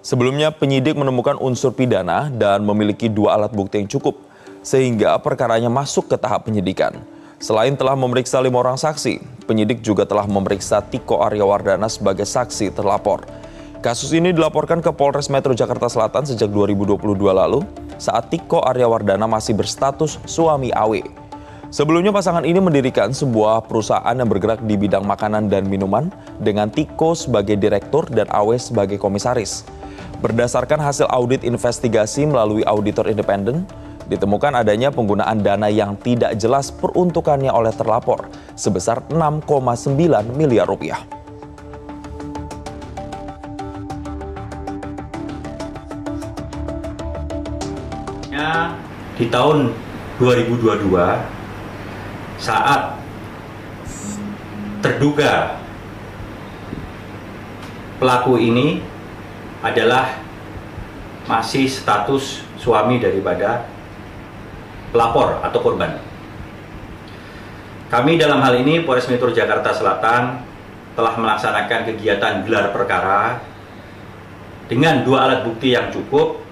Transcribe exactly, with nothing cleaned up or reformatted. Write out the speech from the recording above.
Sebelumnya penyidik menemukan unsur pidana dan memiliki dua alat bukti yang cukup, sehingga perkaranya masuk ke tahap penyidikan. Selain telah memeriksa lima orang saksi, penyidik juga telah memeriksa Tiko Aryawardana sebagai saksi terlapor. Kasus ini dilaporkan ke Polres Metro Jakarta Selatan sejak dua ribu dua puluh dua lalu, saat Tiko Aryawardana masih berstatus suami A W. Sebelumnya pasangan ini mendirikan sebuah perusahaan yang bergerak di bidang makanan dan minuman dengan Tiko sebagai direktur dan A W sebagai komisaris. Berdasarkan hasil audit investigasi melalui auditor independen, ditemukan adanya penggunaan dana yang tidak jelas peruntukannya oleh terlapor sebesar enam koma sembilan miliar rupiah. Di tahun dua ribu dua puluh dua, saat terduga pelaku ini adalah masih status suami daripada pelapor atau korban. Kami dalam hal ini Polres Metro Jakarta Selatan telah melaksanakan kegiatan gelar perkara dengan dua alat bukti yang cukup